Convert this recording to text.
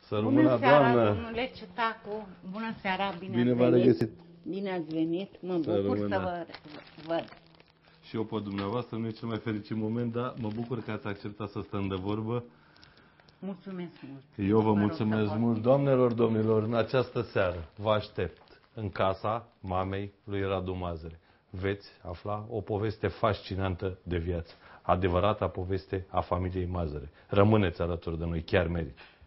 Să rămână, seara, doamnă. domnule Ciutacu. Bună seara, Bine v-a regăsit. Bine ați venit. Mă bucur să vă văd. Și eu pe dumneavoastră, nu e cel mai fericit moment, dar mă bucur că ați acceptat să stăm de vorbă. Mulțumesc mult. Eu vă mulțumesc mult. Doamnelor, domnilor, în această seară vă aștept în casa mamei lui Radu Mazăre. Veți afla o poveste fascinantă de viață. Adevărata poveste a familiei Mazăre. Rămâneți alături de noi, chiar merită.